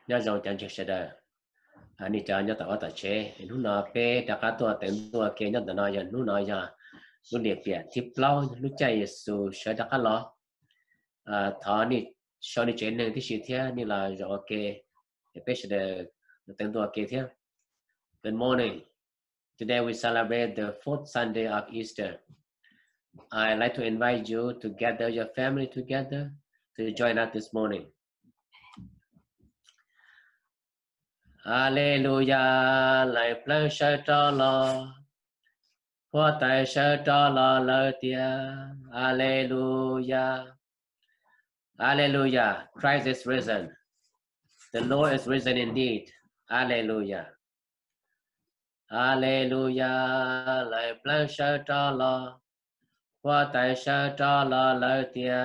nhớ dòng chẳng chịu sẽ đời anh đi chơi nhớ tao tao chế lúc nào bé đã cả tua tiền tua kia nhớ tao nói giờ lúc nào giờ lúc đẹp đẹp tiếp lâu lúc chạy số sẽ đã cả lo thọ đi sau đi chơi nên thì sự thế như là rồi ok bé sẽ được tiền tua kia thế. Good morning. Today we celebrate the fourth Sunday of Easter. I'd like to invite you to gather your family together to join us this morning. Alleluia, lại plan sơ cho lo, hoa tại sơ cho lo lỡ tia. Alleluia, Alleluia, Christ is risen. The Lord is risen indeed. Alleluia. Alleluia, lại plan sơ cho lo, hoa tại sơ cho lo lỡ tia.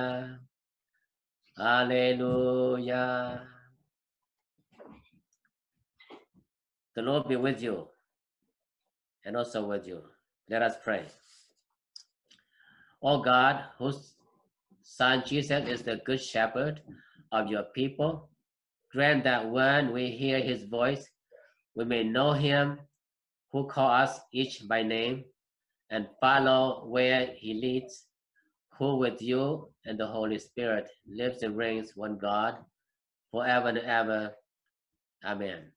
Alleluia. The Lord be with you and also with you. Let us pray. Oh God, whose Son Jesus is the good shepherd of your people, grant that when we hear his voice, we may know him who call us each by name and follow where he leads, who with you and the Holy Spirit lives and reigns one God forever and ever. Amen.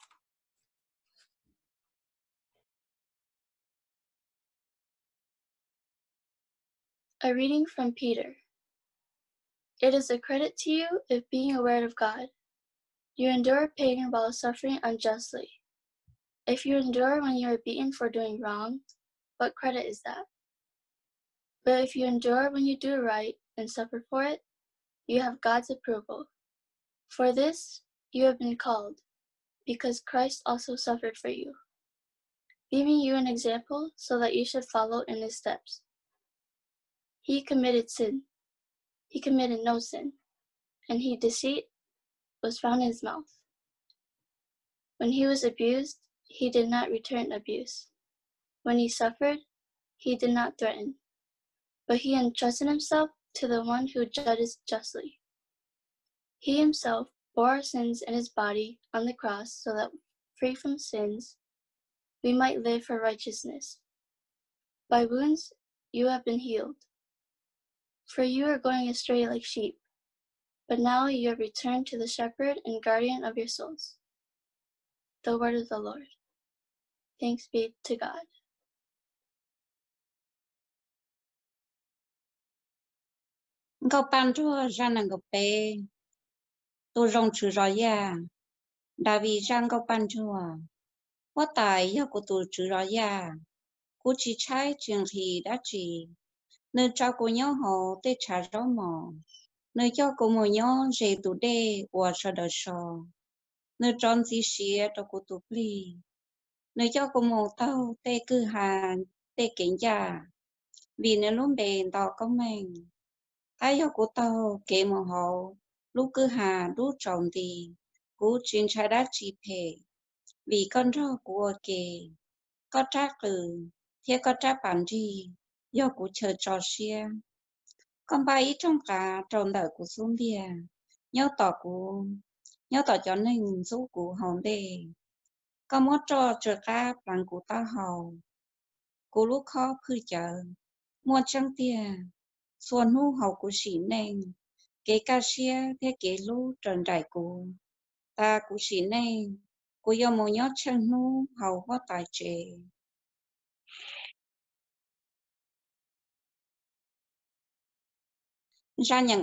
A reading from Peter. It is a credit to you if, being aware of God, you endure pain while suffering unjustly. If you endure when you are beaten for doing wrong, what credit is that? But if you endure when you do right and suffer for it, you have God's approval. For this you have been called, because Christ also suffered for you, leaving you an example so that you should follow in his steps. He committed no sin, and deceit was found in his mouth. When he was abused, he did not return abuse. When he suffered, he did not threaten, but he entrusted himself to the one who judges justly. He himself bore our sins in his body on the cross so that, free from sins, we might live for righteousness. By wounds you have been healed. For you were going astray like sheep, but now you have returned to the shepherd and guardian of your souls. The word of the Lord. Thanks be to God. Ngọc ban chua ra nàng ngọc bê, tôi rong chữ rõ ya, David ra ngọc ban chua, quá tài ya của tôi chữ rõ ya, cú chỉ trái chuyện thì đã chỉ, nơi cho cô nhớ hồ tê trả rõ mò, nơi cho cô mò nhớ dễ tụ đê và cho đời sò, nơi tròn gì xía cho cô tụ pli, nơi cho cô mò tao tê cư hà tê kiện ya, vì nơi lúc bền tao có mình. Ai yêu của tao kể một hồ lúc cứ hà lúc trồng thì cú chuyên trái đá chỉ phê vì con rau của kề có trác từ thế có trác bản gì do của chờ trò xia con ba ít trong cả trồng đời của xuống bia nhớ tỏ cho nên số của hồn đề con mót cho chờ cá bằng của tao hầu của lúc khó khư chờ mua trăng tiền xuân hú hậu của sĩ nên kế ca xia thế kế lũ trần đại của ta của sĩ nên của yêu một nhót chân hú hậu hóa tài trệ ra nhận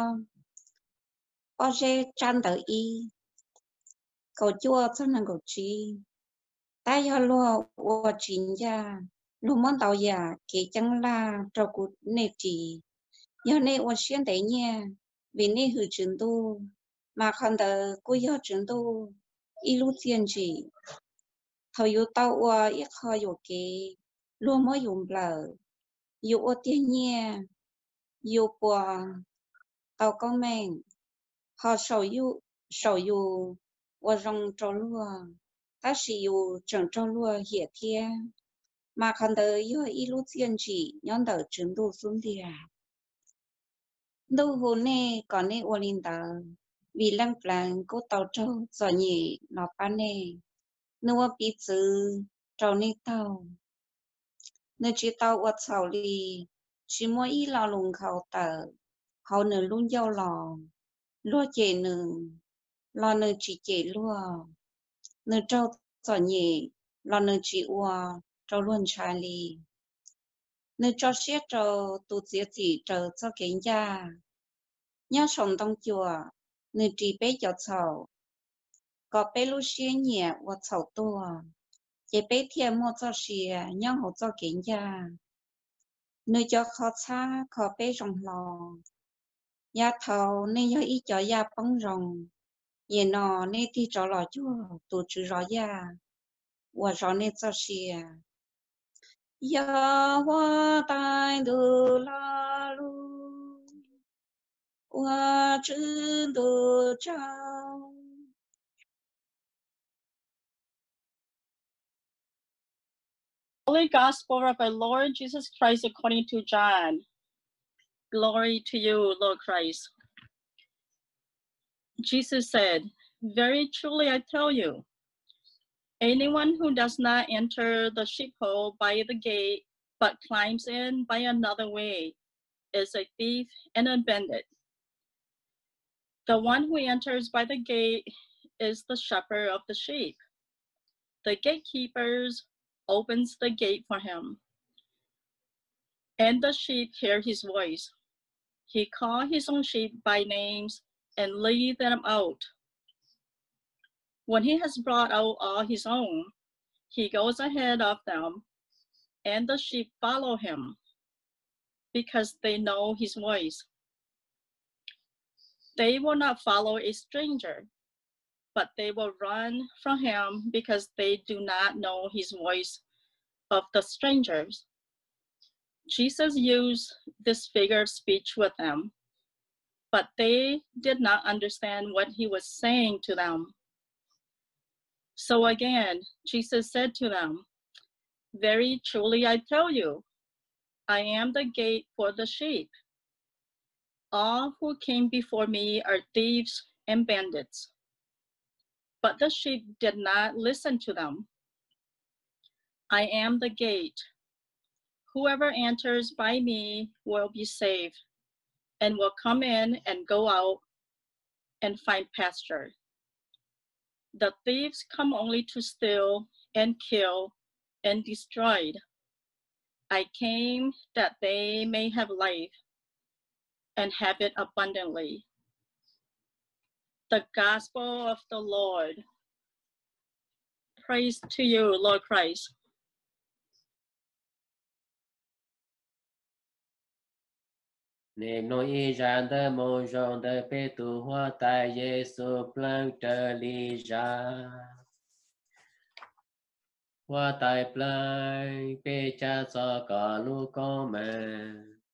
o dê chan đợi y cầu chua cho nàng cầu chi ta yêu lúa o chín ra lúa món tàu giả kế chẳng la trâu của nệp chỉ do này我现在呢，为那个程度，马看到国家程度一路坚持，头有到我一靠有给，罗么用不了，有我点呢，有过到高门，好少有我让着路，但是有整着路也天，马看到有一路坚持，让到程度顺的。đâu hồ nè còn nè ô linh tờ vì lăng plan cô tàu trâu giỏi nhỉ nó pan nè nua bị chữ trâu nè tàu nơi chỉ tàu ở sầu li chỉ mỗi ý lo lùng khẩu tờ khẩu nửa luôn dâu lò lúa chè nửa lo nửa chỉ chè lúa nửa trâu giỏi nhỉ lo nửa chỉ ua trâu luôn trái li nửa cho xét trâu tu diệt chỉ trâu cho kiến gia nhớ sống trong chùa nửa chỉ bé cho sầu có bé lu xia nhẹ và sầu tua chỉ bé thiệt mua cho xia nhớ hỗ cho kiến gia nơi cho khó xa khó bé rong lò ya thầu nên do ý cho ya bóng rong ye nọ nên thì cho lò chua tổ chức rõ ya và rõ nên cho xia ya hoa tai du la lu hoa chữ du trao. Holy Gospel of our Lord Jesus Christ according to John. Glory to you, Lord Christ. Jesus said, "Very truly I tell you, anyone who does not enter the sheepfold by the gate, but climbs in by another way, is a thief and a bandit. The one who enters by the gate is the shepherd of the sheep. The gatekeepers opens the gate for him, and the sheep hear his voice. He calls his own sheep by names and leads them out. When he has brought out all his own, he goes ahead of them, and the sheep follow him, because they know his voice. They will not follow a stranger, but they will run from him because they do not know his voice of the strangers." Jesus used this figure of speech with them, but they did not understand what he was saying to them. So again, Jesus said to them, "Very truly I tell you, I am the gate for the sheep. All who came before me are thieves and bandits, but the sheep did not listen to them. I am the gate. Whoever enters by me will be saved, and will come in and go out and find pasture. The thieves come only to steal and kill and destroy. I came that they may have life and have it abundantly." The gospel of the Lord. Praise to you, Lord Christ. Nè nội y ra đơ mô rong đơ bê tu hoa tại Giê-xu plâng trơ li ra. Hoa tại plâng bê cha cho cả lu con mẹ.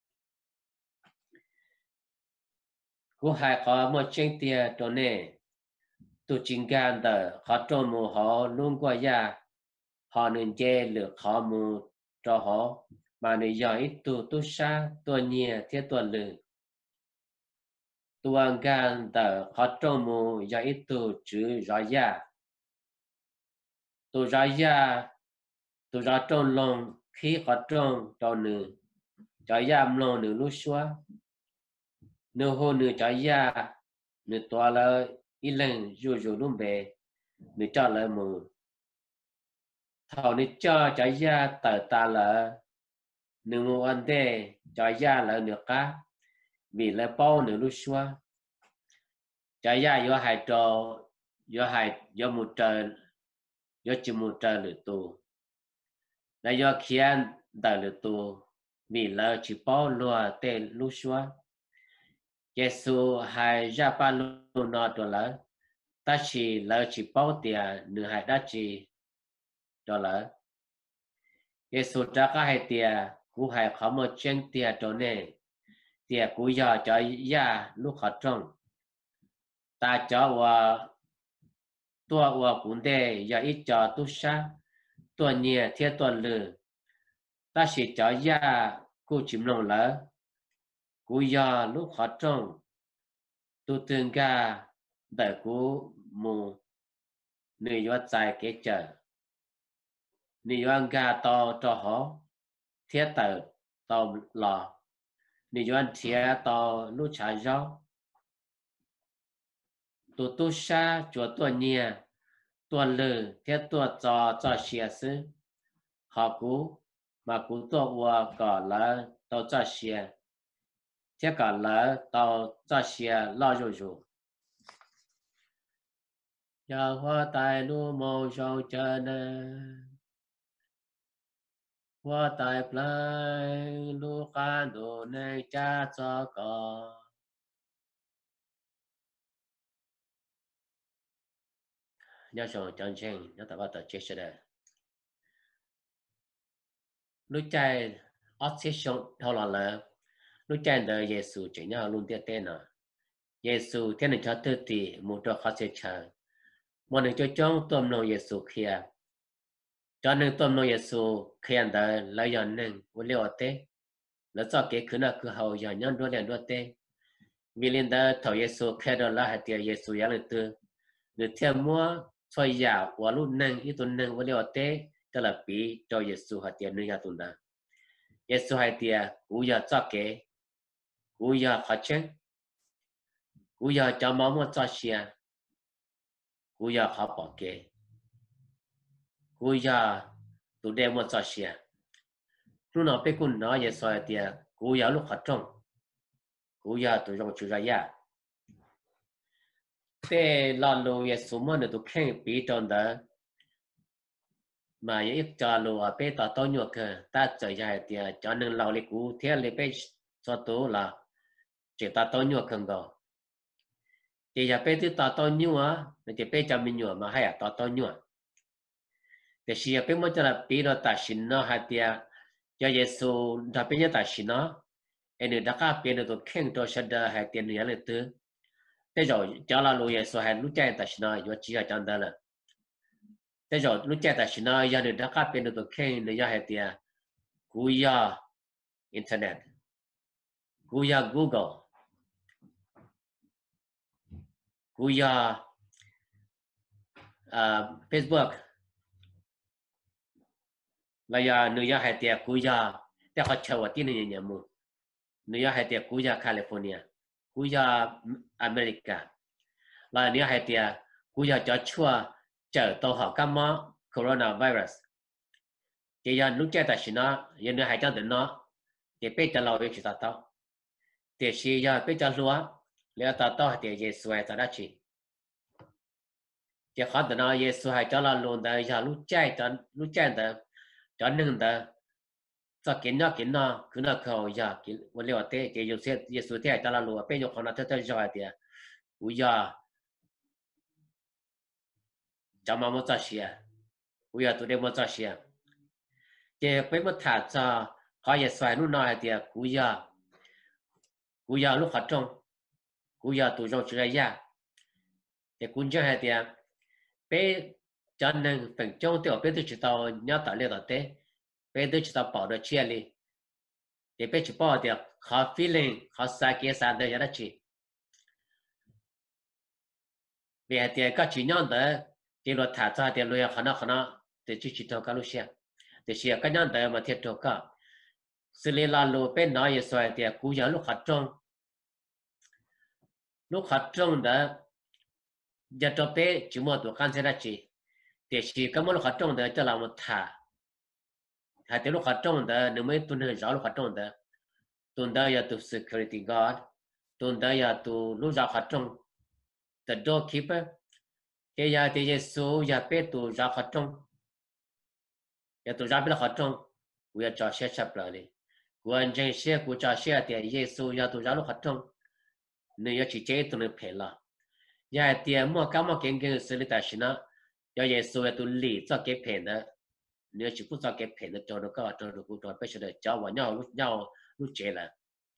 Cú hai có một chân tia trò nè. Tu chính gan đơ khó trông mù họ luôn qua ya. Họ nên dê lược khó mù cho họ. Mà nên do ít tu xa tu nhẹ thiết tu lự. Tuan gan tờ khó trông mù do ít tu chữ rõ ya. Tu rõ ya, tu rõ trông lòng khi khó trông cho nữ. Cho ya mlong nữ lúc xóa. Nữ hô nữ cho ya, nữ tòa là ý lần dù lúc bề. Nữ cho lời mù. Thảo nữ cho ya tờ ta là nữ mù anh đê cho ya là nữ cá. Vì là bao nữ lúc xóa. Cho ya do hai trò, do một trời, do chỉ một trời lửa tù. Là do khiến đời lửa tù, vì là chỉ bao lùa tên lúc xóa. Giê-xu hai ra ba lùa nọ trò lỡ. Ta chỉ là chỉ bao tiền, nữ hai đã chỉ trò lỡ. Giê-xu ra cả hai tiền, cú hai khó một chân tiền trò nè. Tiền cú do cho ya lúc khó trông. Ta cho và tua và cũng để do ít cho tu sa tua nhẹ thiết tua lử ta chỉ cho ya cô chìm lòng lỡ cú do lúc khó trông tu tương ca đời cú mù người do dài kế chờ người do gà to cho họ thiết tờ tàu lò người do thiết tàu nút trả gió tụ tu sa chúa tua nia tua lử thiết tua cho xìa sư họ cú mà cú tua ua cỏ là tàu cho xìa thiết cả là tàu cho xìa lo rồi rồi giờ hoa tài nu màu sầu chờ nè hoa tài plai lu ca đồ này cha cho cỏ nhớ sầu chân chân nhớ tập vào chết sẽ đây lúc chạy obsession thâu là lúc chạy đời Giêsu chỉ nhớ luôn tiếc tên à Giêsu thiên nên cho tự ti một trò khó sẽ chờ một nên cho trong tôm nô Giêsu kia cho nên tôm nô Giêsu kia đời lấy dọn nên vô liệu tế là cho cái cứ nào cứ hậu giờ nhân đua đèn đua tế vì liên đời thầu Giêsu kia đó là hạt tiền Giêsu giá lên tư người theo mua xoay giả và lúc nên ít tuần nên vô liệu tế đó là bị cho Giêsu hạt tiền nơi nhà tuần đó Giêsu hạt tiền cú giờ cho cái cú giờ khó chăng cú giờ cho máu một cho xia cú giờ khó bỏ cái cú giờ tụi đem một cho xia lúc nào biết cũng nói Giêsu hạt tiền cú giờ lúc khó trông cú giờ tụi trong chữ ra ya thế là lúc Giêsu mà nó tụi khen bị trong đó mà ít cho lúc ở bên tao nhục cơ ta chơi ra tiền cho nên lâu lịch cú thế lịch bên cho tôi là chỉ ta tao nhục không đâu thì giờ bên thứ tao nhục á thì bên cho mình nhục mà hay là tao nhục thì khi bên mới cho là bên đó ta xin nó hay tiền cho Giêsu đã bên nhớ ta xin nó anh đã cả bên đó khen cho sẽ đỡ hay tiền nhiều lên từ thế rồi cho là lúc Giêsu hay lúc chạy ta xin nó do chỉ là trong đó là thế rồi lúc chạy ta xin nó giờ này đã cả bên đó khen nữa hay tiền cú giờ internet cú giờ Google cú giờ Facebook là giờ New York hay tiệt cú giờแต่เขาเชื่อว่าที่นี่เนี่ยมึง New York hay tiệt cú giờ California cú giờ America là New York hay tiệt cú giờ cho chua chờ tàu họ cam mỏ coronavirus thì giờ lúc chạy ta xin nó giờ New hay cho đến nó thì bây giờเราไปchỉ tao thì khi giờ bây giờ lúaแล้วtao thì Giêsu hay ta chỉ thì họ nói Giêsu hay cho là luôn đó giờ lúc chạy cho nên đó cho kiến nó cứ nó khâu giờ kiến vấn đề thế thì Giêsu thế cho là luôn bây giờ họ nói thế rồi thì bây giờ cho mà một chút xíu bây giờ tụi em một chút xíu thì bây giờ thà cho họ Giêsu hay lúc nào thì bây giờ lúc họ trong bây giờ tụi trong chơi ra thì cũng chưa hay thì bây cho nên phần trong tiểu bây giờ chỉ tao nhớ tạo lên đó thế bây giờ chỉ tao bảo được chia đi thì bây giờ bảo được họ feeling họ sai kia sai đấy là chỉ vì thì các chỉ nhận đó thì luật thả ra thì luật họ nó thì chỉ tao cái lúc xia thì xia cái nhận đó mà thiệt cho cả xử lý là luật bên nói như vậy thì cũng giờ lúc họ trong đó giờ cho bé chỉ một tổ can sẽ là chỉ để chỉ cái lúc họ trong đó cho làm một thả hay từ lúc họ trong đó nếu mấy tuần hơn rõ lúc họ trong đó tuần đó giờ tu security guard tuần đó giờ tu lúc ra họ trong the doorkeeper cái giờ thì số giờ bé tu ra họ trong giờ tu ra bé họ trong bây giờ cho xe sắp lại đi quan trọng xe của cho xe thì số giờ tu ra lúc họ trong nếu chỉ chế tu nên phải là giờ thì mua cái mà kinh xử lý tài chính á giờ số tu lý cho cái phải đó nếu chỉ phụ cho cái phải nó cho nó có cho nó cũng cho bây giờ cho vào nhau lúc chế là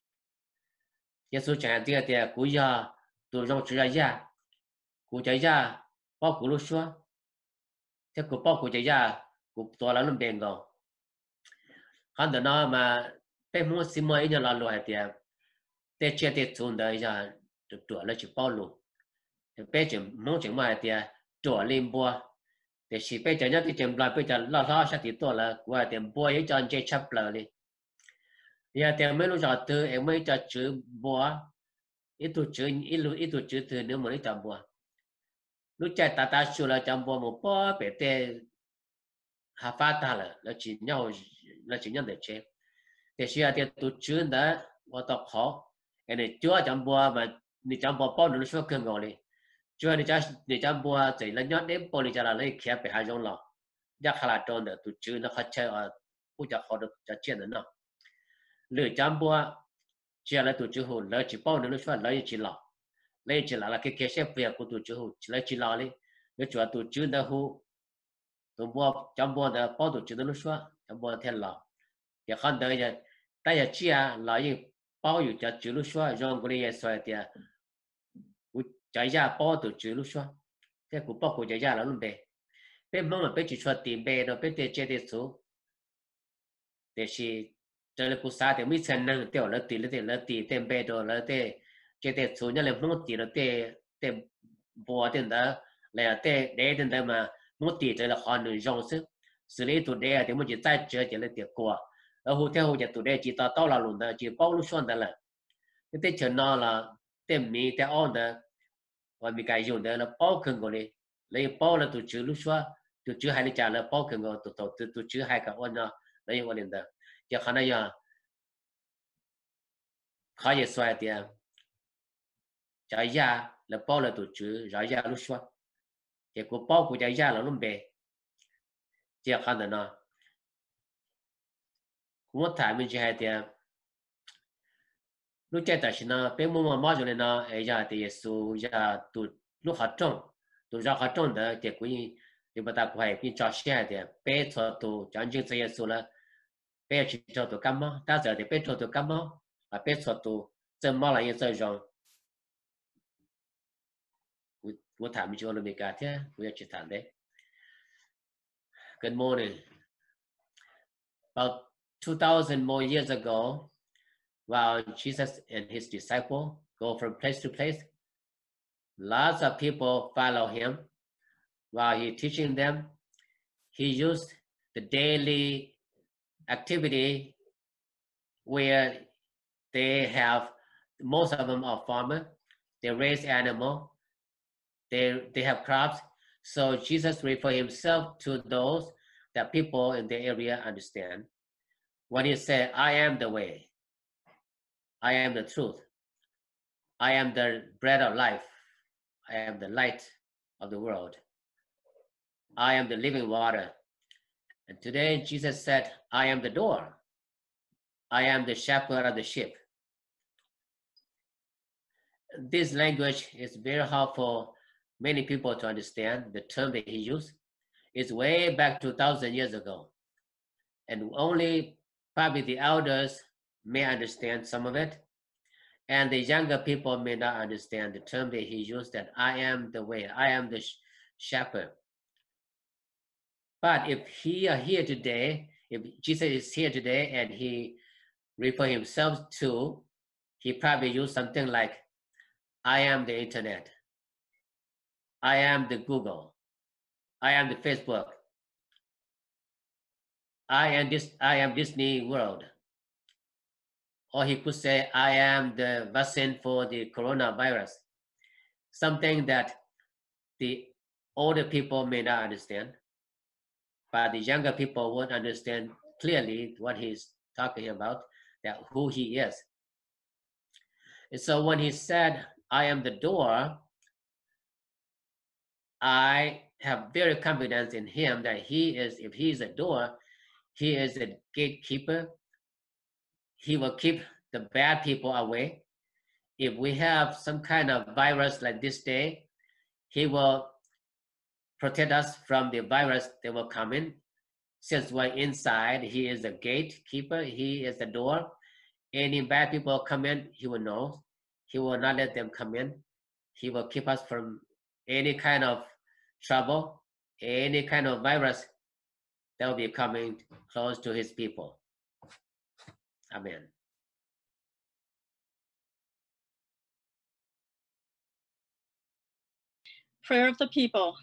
số chẳng hạn thì cú giờ tu trong chữ ra cú chạy ra bao cú lúc xưa thế cú bao cú chạy ra cú to là lúc đèn rồi hắn đó nó mà bé mua xí mua ít là loại thì để chơi để chun đấy giờ tuổi là chỉ bao luôn bé chừng mong chừng mà thì chỗ lim bùa để chỉ bé chừng nhất thì chừng lại bé chừng lo sẽ thì tôi là qua tiền bùa ấy cho anh chơi chấp lời đi giờ tiền mấy lúc giờ từ em mới cho chữ bùa ít tu chữ từ nếu mà đi chọn bùa lúc chạy ta sửa là chọn bùa một bùa bé tê hà phát ta là chỉ nhau để chơi để xưa thì tu chữ đó và tập khó cái này chưa chọn bùa mà đi chọn bùa bao nó số cân gọi đi chưa đi chọn bùa thì là nhớ đến bùa đi cho là lấy kia bị hai giống lọ giác khai là tròn được tu chữ nó khó chơi ở cũng cho khó được cho chuyện nữa lựa chọn bùa chỉ là tu chữ hồ lấy chỉ bao nó số lấy chỉ là cái xếp việc của tu chữ hồ lấy chỉ lọ đi nếu chọn tu chữ đó hồ tu bùa chọn bùa đó bao tu chữ nó số chọn bùa theo lọ thì không đợi giờ tại giờ chia lại bao nhiêu cho chữ lúc xóa rồi cái này xóa thì chạy ra bao từ chữ lúc xóa thế cũng bao của chạy ra là luôn bề bên mong là bên chỉ xóa tiền bề rồi bên tiền chơi tiền số để chỉ chơi là cũng sao thì mới thành năng tiểu là tiền tiền bề rồi là tiền chơi tiền số nhá là mong tiền là tiền bùa tiền đó là tiền để tiền đó mà mong tiền chơi là họ nổi rong sức xử lý tụi đây thì mình chỉ tại chơi chỉ là tiền của ở hotel hồ tụi đây chỉ tao là luôn đó chỉ bao lúc xuân đó là cái tết chờ nó là tem mì tem on đó và mình cái dùng đó là bao cần gọi đi lấy bao là tụi chữ lúc xưa tụi chữ hai mươi trả là bao cần gọi tụi chữ hai cả on đó lấy on lên đó giờ khả năng giờ khó giờ xoay thì trái ra là bao là tụi chữ trái ra lúc xưa thì của bao của trái ra là lúc bề giờ khả năng nó cũng thải mình chỉ hai thì lúc chạy tại nó bên mua mà cho nên nó ấy giờ thì số giờ tụi lúc họ trồng tụi ra họ trồng đó thì cũng thì bắt đầu phải bị cho xe thì bé cho tụi chẳng chừng sẽ số là bé chỉ cho tụi cam máu ta giờ thì bé cho tụi cam máu và bé cho tụi chân máu là như vậy rồi của thảm mình cho nó bị cả thế của chỉ thảm đấy good morning about 2,000 more years ago while Jesus and his disciples go from place to place, lots of people follow him. While he teaching them, he used the daily activity where they have, most of them are farmers, they raise animals, they have crops. So Jesus referred himself to those that people in the area understand. When he said, I am the way, I am the truth, I am the bread of life, I am the light of the world, I am the living water. And today Jesus said, I am the door, I am the shepherd of the sheep. This language is very hard for many people to understand. The term that he used is way back 2,000 years ago. And only probably the elders may understand some of it. And the younger people may not understand the term that he used, that I am the way, I am the shepherd. But if he are here today, if Jesus is here today and he refer himself to, he probably used something like, I am the internet, I am the Google, I am the Facebook, I am Disney World. Or he could say, I am the vaccine for the coronavirus. Something that the older people may not understand, but the younger people won't understand clearly what he's talking about, that who he is. And so when he said, I am the door, I have very confidence in him that he is, if he is a door, he is a gatekeeper. He will keep the bad people away. If we have some kind of virus like this day, he will protect us from the virus that will come in. Since we're inside, he is the gatekeeper, he is the door. Any bad people come in, he will know. He will not let them come in. He will keep us from any kind of trouble, any kind of virus that will be coming close to his people. Amen. Prayer of the people.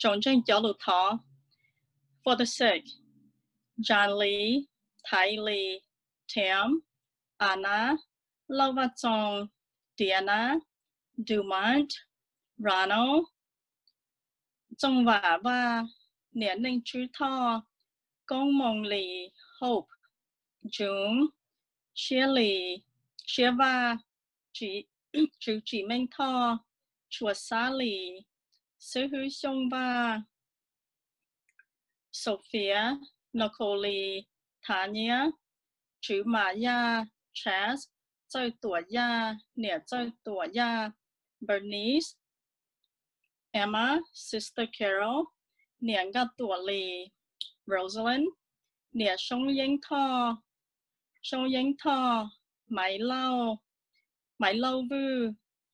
For the sick. John Lee, Thai Lee, Tim, Anna, Lovachong, Diana, Dumont, Ronald, Trong Vả Va, Niên Ninh Chú Tho, Công Mong Lee, Hope, June, Xia Lee, Xia Va, Chú Chỉ Minh Tho, Chua Sa Lee, Sư Hư Xiong Va, Sophia, Nicole, Tanya, Chú Maya, Chaz, Chơi Tuổi Ya, Nĩa Chơi Tuổi Ya, Bernice, Emma, Sister Carol, Nĩa Ngà Tuổi Lì, Rosalind, Nĩa Sông Yến Tho, Máy Lâu Vu,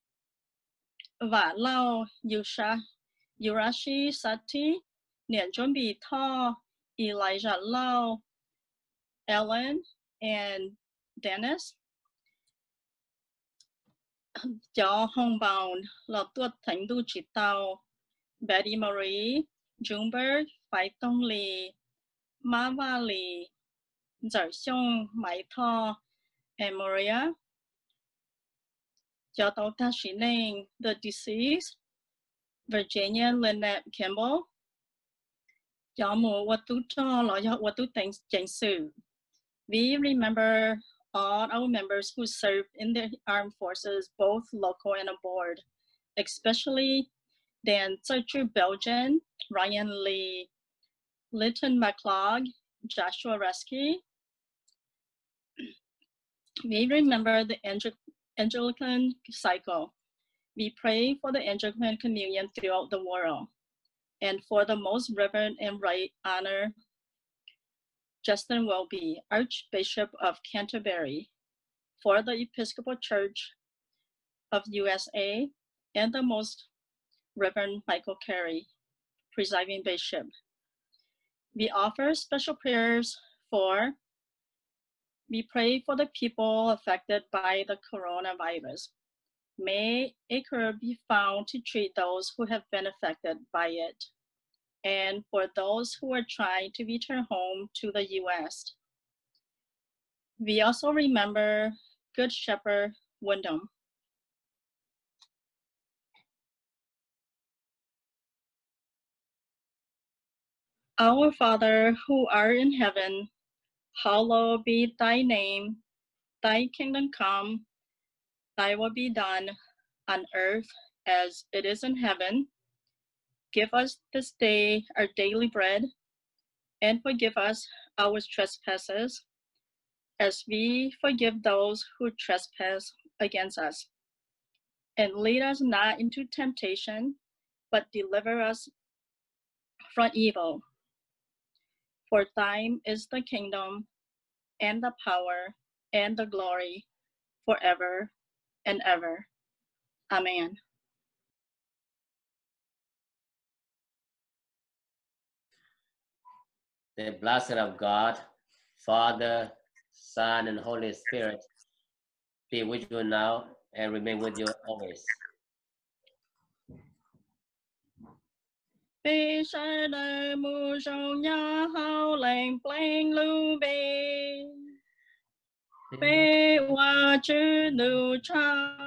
Vả Lâu, Yurashi Sati, Nĩa Chuẩn Bị Tho, Elijah Lau, Ellen, and Dennis. Cho Hong Bao là tuột thánh tu chỉ tàu, Betty Marie, Jungberg, Phái Tông Lì, Ma Va Lì, Giải Xiong, Mai Tho, and Maria. Cho tàu ta sĩ nền, The Deceased, Virginia Lynette Campbell. Cho mùa vật tu cho là do vật tu cảnh sự. We remember all our members who served in the armed forces, both local and aboard, especially Dan Searcher Belgian, Ryan Lee, Lytton McClog, Joshua Resky. We remember the Anglican cycle. We pray for the Anglican communion throughout the world, and for the most reverend and right honor Justin Welby, Archbishop of Canterbury, for the Episcopal Church of USA, and the Most Reverend Michael Carey, Presiding Bishop. We offer special prayers we pray for the people affected by the coronavirus. May a cure be found to treat those who have been affected by it, and for those who are trying to return home to the US. We also remember Good Shepherd Wyndham. Our Father, who art in heaven, hallowed be thy name. Thy kingdom come, thy will be done on earth as it is in heaven. Give us this day our daily bread, and forgive us our trespasses, as we forgive those who trespass against us. And lead us not into temptation, but deliver us from evil. For thine is the kingdom, and the power, and the glory, forever and ever. Amen. The blessing of God, Father, Son, and Holy Spirit be with you now and remain with you always. Vì sẽ đời mù sầu nhá hao lành pleng lưu bê. Bê hoa chữ nụ cha